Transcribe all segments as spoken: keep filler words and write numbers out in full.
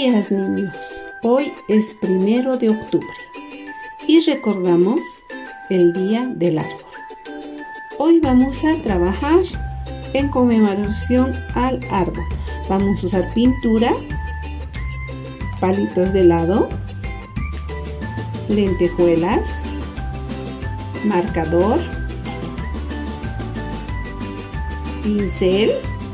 días, niños. Hoy es primero de octubre y recordamos el Día del Árbol. Hoy vamos a trabajar en conmemoración al árbol. Vamos a usar pintura, palitos de helado, lentejuelas, marcador, pincel,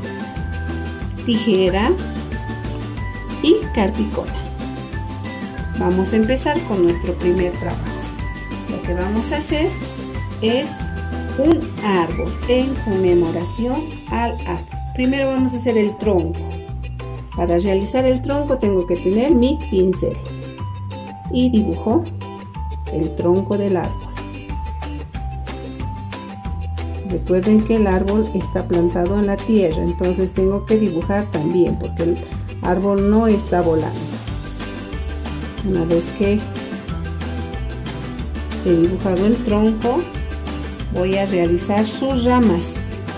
tijera y carpicola. Vamos a empezar con nuestro primer trabajo. Lo que vamos a hacer es un árbol en conmemoración al árbol. Primero vamos a hacer el tronco. Para realizar el tronco tengo que tener mi pincel y dibujo el tronco del árbol. Recuerden que el árbol está plantado en la tierra, entonces tengo que dibujar también porque el árbol no está volando. Una vez que he dibujado el tronco, voy a realizar sus ramas.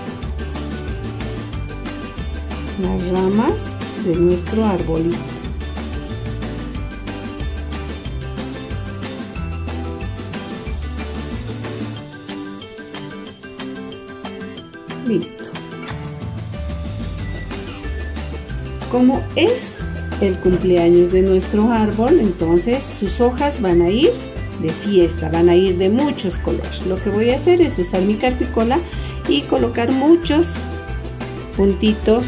Las ramas de nuestro arbolito. Listo. Como es el cumpleaños de nuestro árbol, entonces sus hojas van a ir de fiesta, van a ir de muchos colores. Lo que voy a hacer es usar mi carpicola y colocar muchos puntitos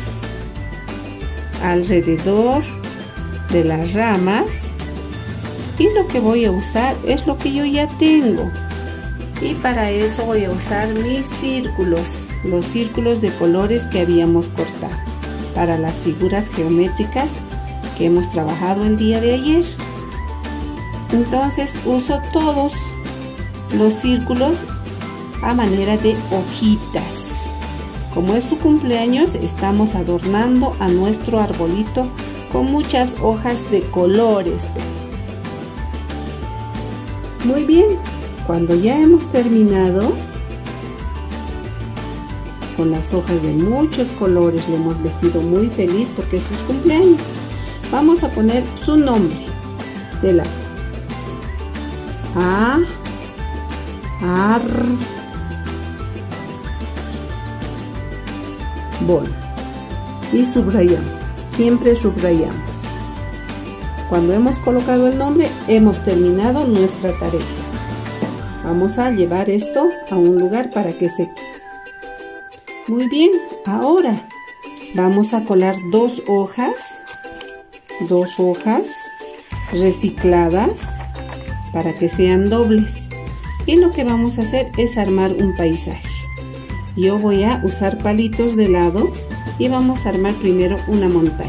alrededor de las ramas, y lo que voy a usar es lo que yo ya tengo, y para eso voy a usar mis círculos, los círculos de colores que habíamos cortado para las figuras geométricas que hemos trabajado el día de ayer. Entonces uso todos los círculos a manera de hojitas. Como es su cumpleaños, estamos adornando a nuestro arbolito con muchas hojas de colores. Muy bien, cuando ya hemos terminado con las hojas de muchos colores, le hemos vestido muy feliz porque es su cumpleaños, vamos a poner su nombre del árbol. A, ar, bol, y subrayamos, siempre subrayamos. Cuando hemos colocado el nombre, hemos terminado nuestra tarea. Vamos a llevar esto a un lugar para que seque. Muy bien, ahora vamos a colar dos hojas, dos hojas recicladas para que sean dobles. Y lo que vamos a hacer es armar un paisaje. Yo voy a usar palitos de helado y vamos a armar primero una montaña.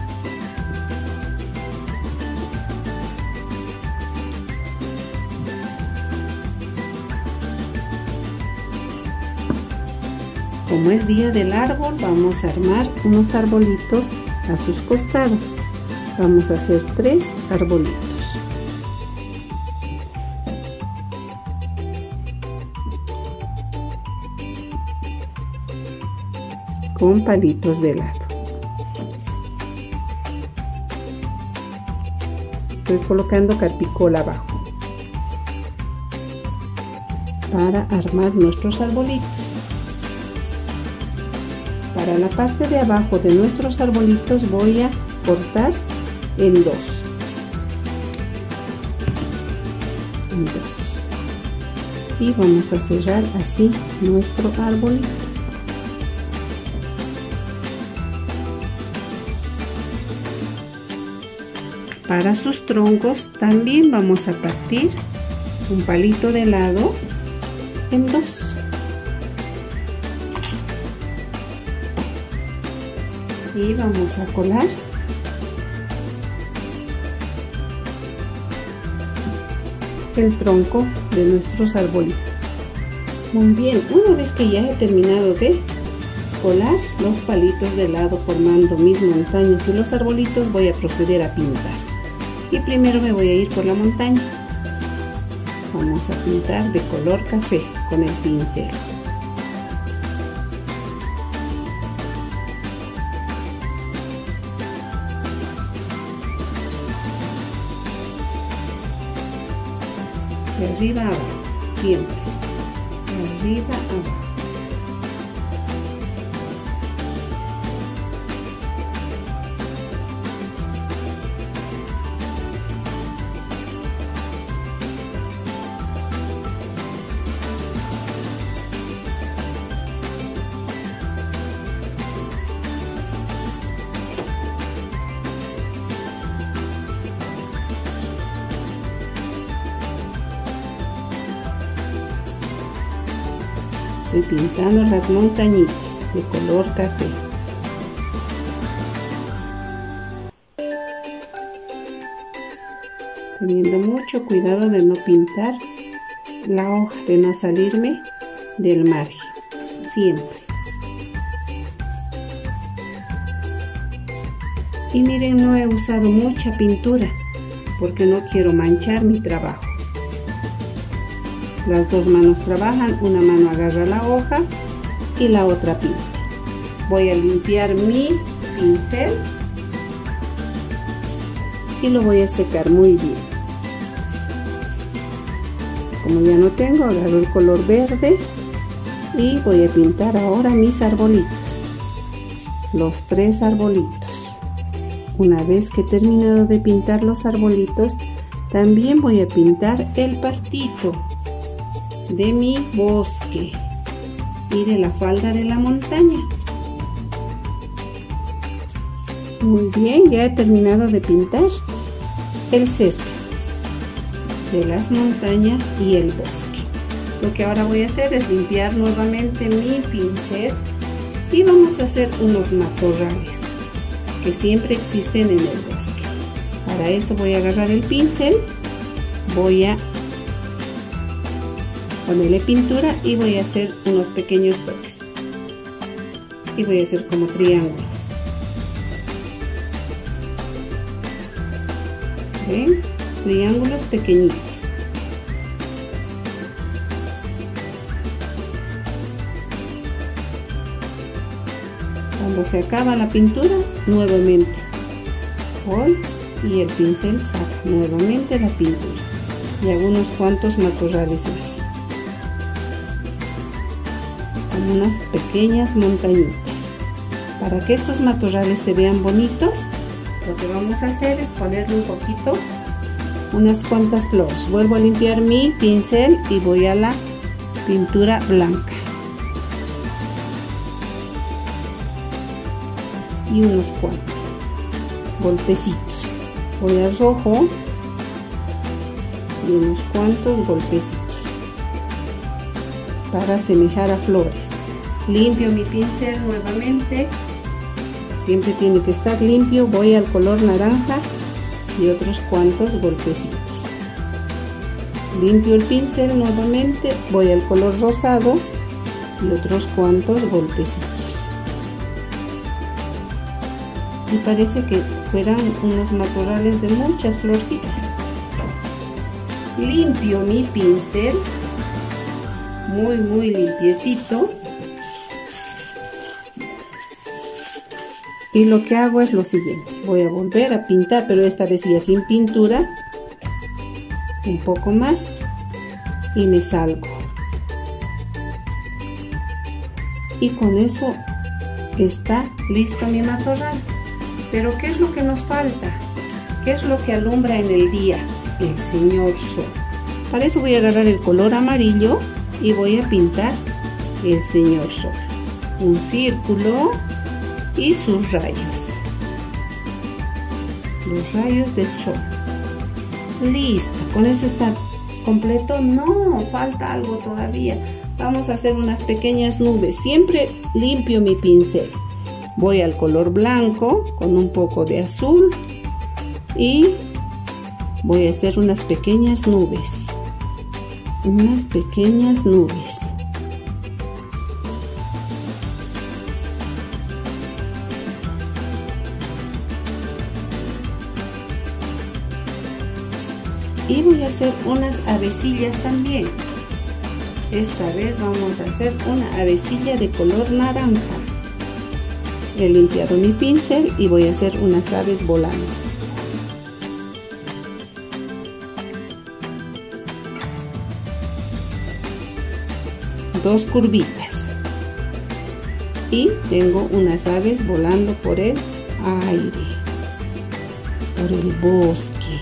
Como es día del árbol, vamos a armar unos arbolitos a sus costados. Vamos a hacer tres arbolitos. Con palitos de helado. Estoy colocando carpicola abajo para armar nuestros arbolitos. Para la parte de abajo de nuestros arbolitos voy a cortar en dos. En dos. Y vamos a cerrar así nuestro arbolito. Para sus troncos también vamos a partir un palito de helado en dos. Y vamos a colar el tronco de nuestros arbolitos. Muy bien, una vez que ya he terminado de colar los palitos de helado formando mis montañas y los arbolitos, voy a proceder a pintar. Y primero me voy a ir por la montaña. Vamos a pintar de color café con el pincel. de arriba a abajo, siempre, de arriba a abajo. Estoy pintando las montañitas de color café. Teniendo mucho cuidado de no pintar la hoja, de no salirme del margen, siempre. Y miren, no he usado mucha pintura porque no quiero manchar mi trabajo. Las dos manos trabajan, una mano agarra la hoja y la otra pinta. Voy a limpiar mi pincel y lo voy a secar muy bien. Como ya no tengo, agarro el color verde y voy a pintar ahora mis arbolitos, los tres arbolitos. Una vez que he terminado de pintar los arbolitos, también voy a pintar el pastito de mi bosque y de la falda de la montaña. Muy bien, ya he terminado de pintar el césped de las montañas y el bosque. Lo que ahora voy a hacer es limpiar nuevamente mi pincel y vamos a hacer unos matorrales que siempre existen en el bosque. Para eso voy a agarrar el pincel, voy a ponerle pintura y voy a hacer unos pequeños toques y voy a hacer como triángulos. ¿Ven? Triángulos pequeñitos. Cuando se acaba la pintura, nuevamente voy y el pincel saca nuevamente la pintura y hago unos cuantos matorrales más, como unas pequeñas montañitas. Para que estos matorrales se vean bonitos, lo que vamos a hacer es ponerle un poquito, unas cuantas flores. Vuelvo a limpiar mi pincel y voy a la pintura blanca y unos cuantos golpecitos. Voy al rojo y unos cuantos golpecitos para asemejar a flores. Limpio mi pincel nuevamente, siempre tiene que estar limpio. Voy al color naranja y otros cuantos golpecitos. Limpio el pincel nuevamente, voy al color rosado y otros cuantos golpecitos. Y parece que fueran unos matorrales de muchas florcitas. Limpio mi pincel, muy muy limpiecito. Y lo que hago es lo siguiente, voy a volver a pintar, pero esta vez ya sin pintura, un poco más y me salgo. Y con eso está listo mi matorral. Pero ¿qué es lo que nos falta? ¿Qué es lo que alumbra en el día? El señor sol. Para eso voy a agarrar el color amarillo y voy a pintar el señor sol. Un círculo y sus rayos, los rayos del sol. Listo, con eso está completo. No, falta algo todavía. Vamos a hacer unas pequeñas nubes. Siempre limpio mi pincel, voy al color blanco con un poco de azul y voy a hacer unas pequeñas nubes, unas pequeñas nubes. Y voy a hacer unas avecillas también. Esta vez vamos a hacer una avecilla de color naranja. He limpiado mi pincel y voy a hacer unas aves volando. dos curvitas. Y tengo unas aves volando por el aire, por el bosque.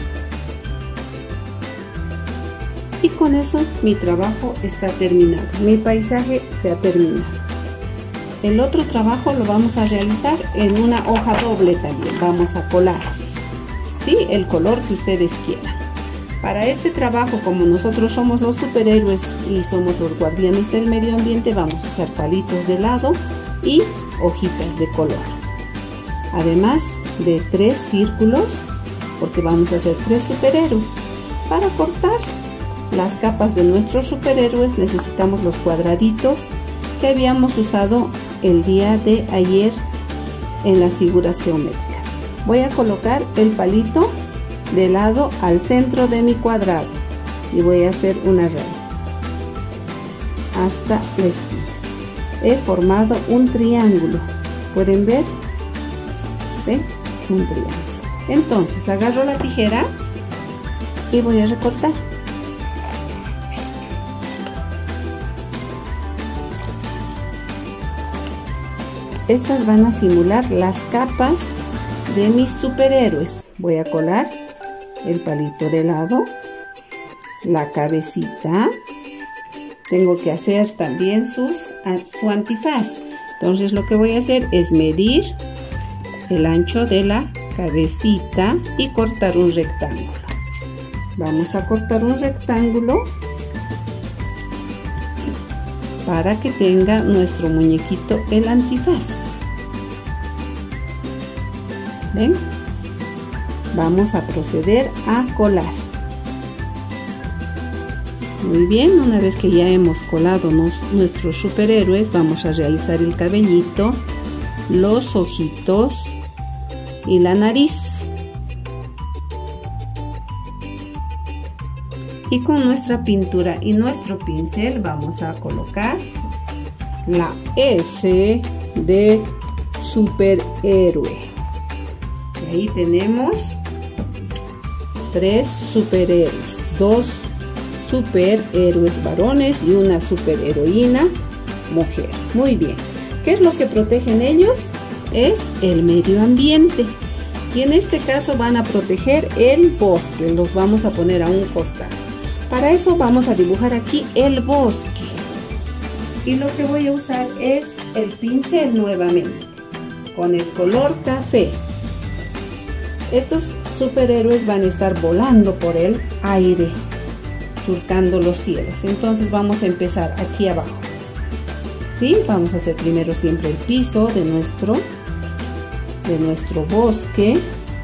Y con eso mi trabajo está terminado, mi paisaje se ha terminado. El otro trabajo lo vamos a realizar en una hoja doble también, vamos a colar, ¿sí? El color que ustedes quieran. Para este trabajo, como nosotros somos los superhéroes y somos los guardianes del medio ambiente, vamos a usar palitos de helado y hojitas de color. Además de tres círculos, porque vamos a hacer tres superhéroes. Para cortar las capas de nuestros superhéroes necesitamos los cuadraditos que habíamos usado el día de ayer en las figuras geométricas. Voy a colocar el palito de lado al centro de mi cuadrado y voy a hacer una raya hasta la esquina. He formado un triángulo, ¿pueden ver? ¿Ven? Un triángulo. Entonces agarro la tijera y voy a recortar. Estas van a simular las capas de mis superhéroes. Voy a colar el palito de lado, la cabecita. Tengo que hacer también sus, su antifaz. Entonces lo que voy a hacer es medir el ancho de la cabecita y cortar un rectángulo. Vamos a cortar un rectángulo para que tenga nuestro muñequito el antifaz. ¿Ven? Vamos a proceder a colar. Muy bien, una vez que ya hemos colado nos, nuestros superhéroes, vamos a realizar el cabellito, los ojitos y la nariz. Y con nuestra pintura y nuestro pincel vamos a colocar la S de superhéroe. Y ahí tenemos tres superhéroes, dos superhéroes varones y una superheroína mujer. Muy bien. ¿Qué es lo que protegen ellos? Es el medio ambiente. Y en este caso van a proteger el bosque. Los vamos a poner a un costado. Para eso vamos a dibujar aquí el bosque. Y lo que voy a usar es el pincel nuevamente, con el color café. Estos superhéroes van a estar volando por el aire, surcando los cielos. Entonces vamos a empezar aquí abajo. ¿Sí? Vamos a hacer primero siempre el piso de nuestro, de nuestro bosque.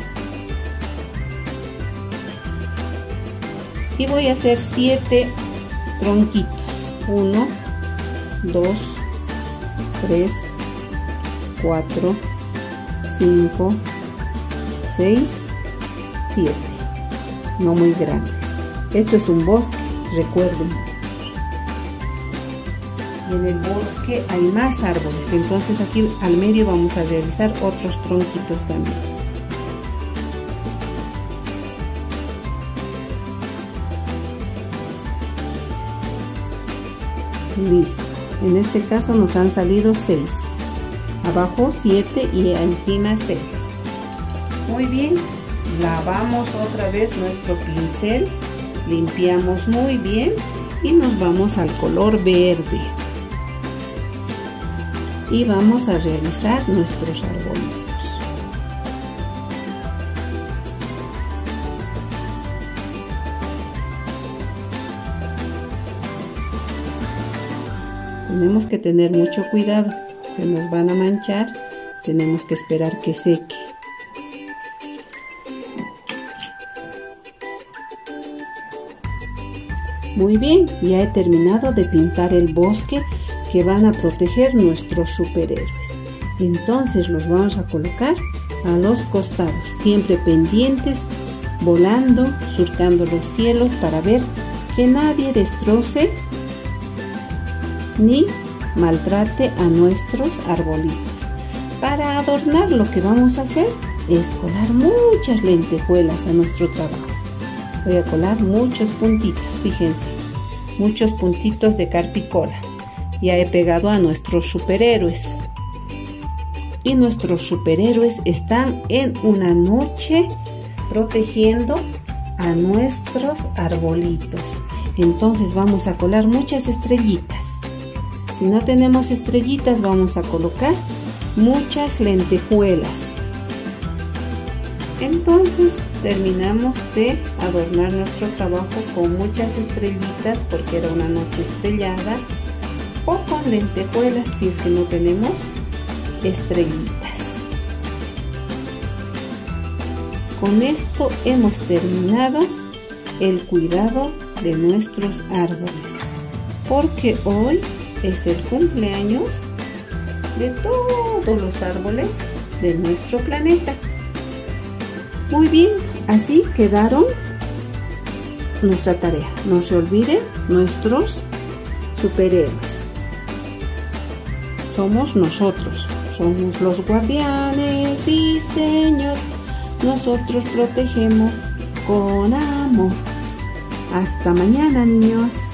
Y voy a hacer siete tronquitos. uno, dos, tres, cuatro, cinco, seis, siete. No muy grandes. Esto es un bosque, recuerden. Y en el bosque hay más árboles. Entonces aquí al medio vamos a realizar otros tronquitos también. Listo. En este caso nos han salido seis. Abajo siete y encima seis. Muy bien. Lavamos otra vez nuestro pincel. Limpiamos muy bien. Y nos vamos al color verde. Y vamos a realizar nuestros arbolitos. Tenemos que tener mucho cuidado, se nos van a manchar, tenemos que esperar que seque. Muy bien, ya he terminado de pintar el bosque que van a proteger nuestros superhéroes. Entonces los vamos a colocar a los costados, siempre pendientes, volando, surcando los cielos para ver que nadie destroce ni maltrate a nuestros arbolitos. Para adornar lo que vamos a hacer es colar muchas lentejuelas a nuestro trabajo. Voy a colar muchos puntitos, fíjense, muchos puntitos de carpicola. Ya he pegado a nuestros superhéroes. Y nuestros superhéroes están en una noche protegiendo a nuestros arbolitos. Entonces vamos a colar muchas estrellitas. Si no tenemos estrellitas, vamos a colocar muchas lentejuelas. Entonces terminamos de adornar nuestro trabajo con muchas estrellitas porque era una noche estrellada, o con lentejuelas si es que no tenemos estrellitas. Con esto hemos terminado el cuidado de nuestros árboles, porque hoy es el cumpleaños de todos los árboles de nuestro planeta. Muy bien, así quedaron nuestra tarea. No se olviden nuestros superhéroes. Somos nosotros, somos los guardianes, sí señor. Nosotros protegemos con amor. Hasta mañana, niños.